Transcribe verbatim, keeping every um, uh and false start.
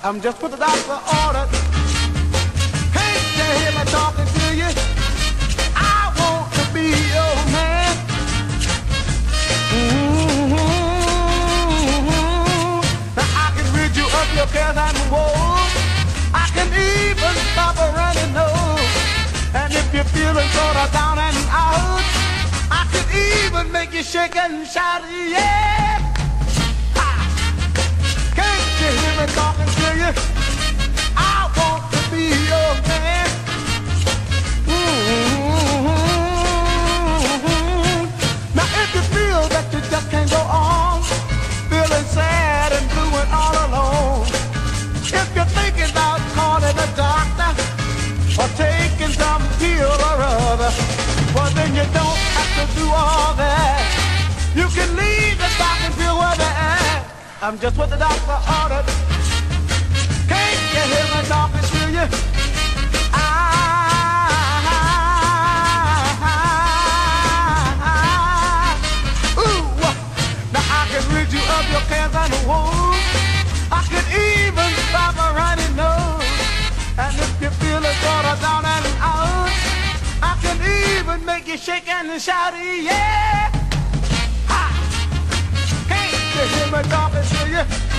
I'm just what the doctor ordered. Can't you hear me talking to you? I want to be your man. Mm-hmm. Now I can rid you of your cares and woes. I can even stop a running nose. And if you're feeling sort of down and out, I can even make you shake and shout, yeah. Ha. Can't you hear me talking to you? I want to be your man. Mm-hmm. Now if you feel that you just can't go on, feeling sad and blue and all alone, if you're thinking about calling a doctor or taking some pill or other, well then you don't have to do all that. You can leave the doctor and feel where they're at. I'm just what the doctor ordered. Can't you hear me talking to you? I, ooh, now I can rid you of your cares and woes. I can even stop a running nose. And if you're feeling sort of down and out, I can even make you shake and shout, yeah. Ha! Can't you hear me talking to you?